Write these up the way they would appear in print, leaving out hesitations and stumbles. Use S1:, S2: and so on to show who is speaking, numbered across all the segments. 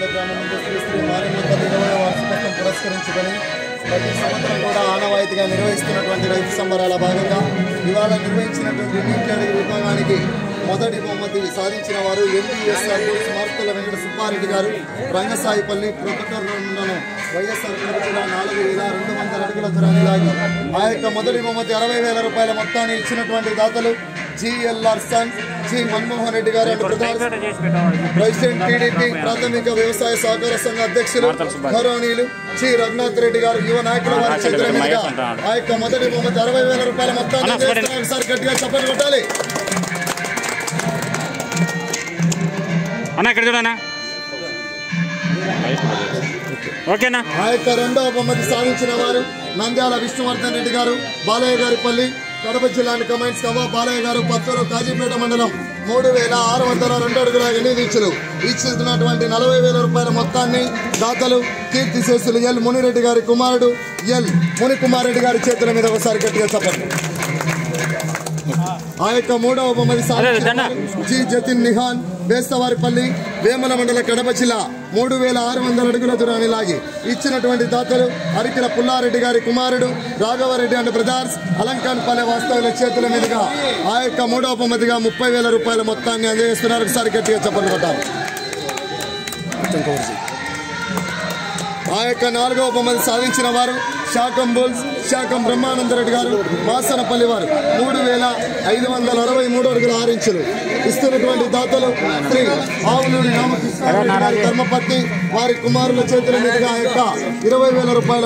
S1: గ్రామం నుండి శ్రీ శ్రీ మారేమ్మ తల్లి 20వ వార్షికోత్సవం పురస్కరించుకొని ప్రతి సంవత్సరం కూడా ఆనవాయితీగా నిర్వహిస్తున్నటువంటి రైతు సంబరాల భాగంగా ఇవాళ నిర్వహించినటువంటి నీటి విభాగానికి మొదటి బహుమతి సాధించిన వారు ఎంపీఎస్ఆర్ మార్తల వెంకట సుబ్బారెడ్డి గారు రంగసాయిపల్లి ప్రొటెక్టర్ మండలం వైఎస్ఆర్ జిల్లా 4,200 అడుగుల దూరాన్ని లాగి ఆ యొక్క మొదటి బహుమతి 60,000 రూపాయల మొత్తాన్ని ఇచ్చినటువంటి దాతలు GLR son G Manmohan Reddy గారు ప్రెసిడెంట్ టీడీపీ ప్రాథమిక వ్యవసాయ సహకార సంఘ అధ్యక్షులు గౌరవనీయులు జి రఘునాథ్ రెడ్డి గారు యువ నాయకుల వారి చేతుల మీదుగా ఆ యొక్క మొదటి బహుమతి 60,000 రూపాయల మొత్తాన్ని ఒకసారి గట్టిగా చప్పట్లు కొట్టాలి.
S2: అన్న ఇక్కడ చూడనా ఓకేనా. ఆ
S1: యొక్క రెండవ బహుమతి సాధించిన వారు నంద్యాల విష్ణువర్ధన్ రెడ్డి గారు బాలయ్య గారిపల్లి కడప జిల్లాని కమెంట్స్ కవ్వ బాలయ్య గారు పత్తూరు కాజీపేట మండలం 3,602 అడుగుల 8 ఇంచులు ఇచ్చినటువంటి 40,000 రూపాయల మొత్తాన్ని దాతలు కీర్తిశేషులు ఎల్ మునిరెడ్డి గారి కుమారుడు ఎల్ మునికుమార్ రెడ్డి గారి చేతుల మీద ఒకసారి గట్టిగా చెప్పండి. ఆ యొక్క మూడవ బహుమతి జి జతిన్ నిహాన్ బేస్తవారిపల్లి వేముల మండల కడప జిల్లా 3,600 అడుగుల దూరాన్ని లాగి ఇచ్చినటువంటి దాతలు అరికిల పుల్లారెడ్డి గారి కుమారుడు రాఘవరెడ్డి అండ్ బ్రదర్స్ అలంకాన్పల్లె వాస్తవుల చేతుల మీదుగా ఆ యొక్క మూడవ బహుమతిగా 30,000 రూపాయల మొత్తాన్ని అందజేస్తున్నారు. ఒకసారి గట్టిగా చెప్పండి కొట్టాలి. ఆ యొక్క నాలుగవ బహుమతి సాధించిన వారు శాకం బుల్స్ శాకం బ్రహ్మానందరెడ్డి గారు వాసనపల్లి వారు 3,563 అడుగుల 6 ఇంచులు ఇస్తున్నటువంటి దాతలు శ్రీ ఆవులూరి రామకృష్ణారెడ్డి గారి ధర్మపత్ని వారి కుమారుల చేతుల మీదుగా ఆ యొక్క 20,000 రూపాయల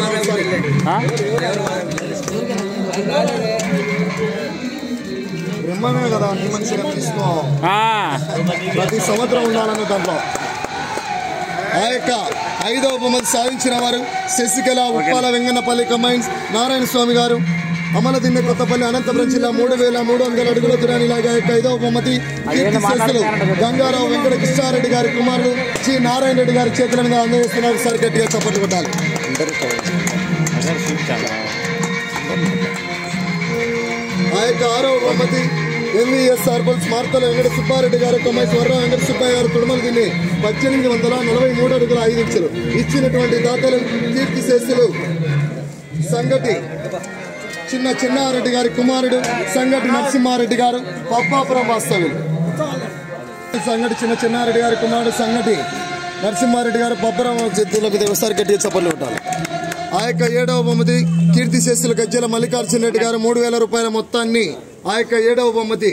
S1: బ్రహ్మమే కదా అన్ని మనిషిగా తీసుకో ప్రతి సంవత్సరం ఉండాలన్న దాంట్లో. ఆ యొక్క ఐదవ బహుమతి సాధించిన వారు శశికళ ఉప్పాల వెంగన్నపల్లి కమైన్స్ నారాయణ స్వామి గారు అమలదిన్నె కొత్తపల్లి అనంతపురం జిల్లా 3,300 అడుగుల దూరాన్ని లాగా యొక్క ఐదవ బహుమతి కీర్తిశేషులు గంగారావు వెంకట కృష్ణారెడ్డి గారి కుమారుడు శ్రీ నారాయణ రెడ్డి గారి చేతుల మీద అందజేస్తున్నారు. సార్ గట్టిగా చప్పట్లు కొట్టాలి. ఆ యొక్క ఆరవ బహుమతి ఎంవీఎస్ఆర్ బుల్స్ మార్తల వెంకట సుబ్బారెడ్డి గారు కమ్మాయి స్వర్ణ వెంకట సుబ్బయ్య గారు తుడుమల దిన్ని 1,843 అడుగుల 5 ఇంచులు ఇచ్చినటువంటి దాతలు కీర్తిశేషులు సంగటి చిన్నారెడ్డి గారి కుమారుడు సంగటి నరసింహారెడ్డి గారు పప్పాపురం వాస్తవ్యులు. సంగటి చిన్నారెడ్డి గారి కుమారుడు సంగటి నరసింహారెడ్డి గారు పప్పాపురం చేతులకు ఒకసారి గట్టిగా చప్పట్లు కొట్టాలి. ఆ యొక్క ఏడవ బహుమతి కీర్తిశేషులు గజ్జల మల్లికార్జున రెడ్డి గారు 3,000 రూపాయల మొత్తాన్ని ఆ యొక్క ఏడవ బహుమతి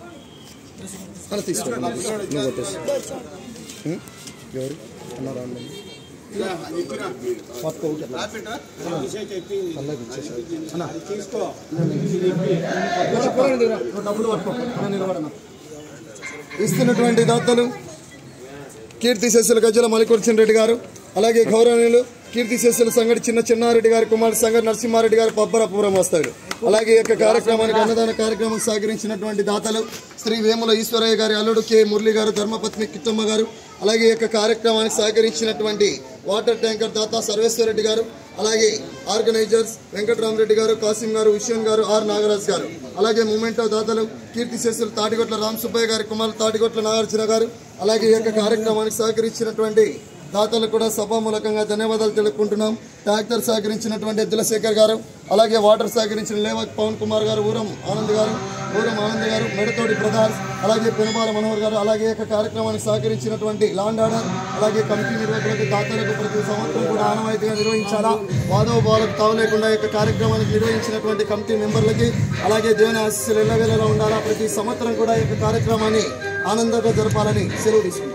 S1: ఇస్తున్నటువంటి దాతలు కీర్తిశేషులు గజ్జల మల్లికార్జున రెడ్డి గారు అలాగే గౌరవనీయులు కీర్తిశేషులు సంగటి చిన్నారెడ్డి గారి కుమారుడు సంగటి నరసింహారెడ్డి గారు పబ్బరాపురం వస్తాడు. అలాగే ఈ యొక్క కార్యక్రమానికి అన్నదాన కార్యక్రమం సహకరించినటువంటి దాతలు శ్రీ వేముల ఈశ్వరయ్య గారి అల్లుడు కె మురళి గారు ధర్మపత్ని కిట్టమ్మ గారు అలాగే ఈ యొక్క కార్యక్రమానికి సహకరించినటువంటి వాటర్ ట్యాంకర్ దాత సర్వేశ్వరరెడ్డి గారు అలాగే ఆర్గనైజర్స్ వెంకటరామరెడ్డి గారు కాసిం గారు విషయం గారు ఆర్ నాగరాజ్ గారు అలాగే మూమెంటో దాతలు కీర్తిశేషులు తాటిగొట్ల రామ్ సుబ్బయ్య గారి కుమారుడు తాటిగొట్ల నాగార్జున గారు అలాగే ఈ యొక్క కార్యక్రమానికి సహకరించినటువంటి దాతలు కూడా సభామూలకంగా ధన్యవాదాలు తెలుపుకుంటున్నాం. ట్రాక్టర్ సహకరించినటువంటి ఎద్దుల శేఖర్ గారు అలాగే వాటర్ సహకరించిన లేవక్ పవన్ కుమార్ గారు ఊరం ఆనంద్ గారు మెడతోడి బ్రదర్స్ అలాగే పెనుమాల మనోహర్ గారు అలాగే యొక్క కార్యక్రమానికి సహకరించినటువంటి లాండ్ ఆర్డర్ అలాగే కమిటీ నిర్వాహకులకు దాతలకు ప్రతి సంవత్సరం కూడా ఆనవాయితీగా నిర్వహించాలా వాదోభావాలకు తావు లేకుండా యొక్క కార్యక్రమానికి నిర్వహించినటువంటి కమిటీ మెంబర్లకి అలాగే దేవుని ఆశీస్సులు ఎల్లవేళలా ఉండాలా ప్రతి సంవత్సరం కూడా ఈ యొక్క కార్యక్రమాన్ని ఆనందంగా జరపాలని సెలవు తీసుకుంటాం.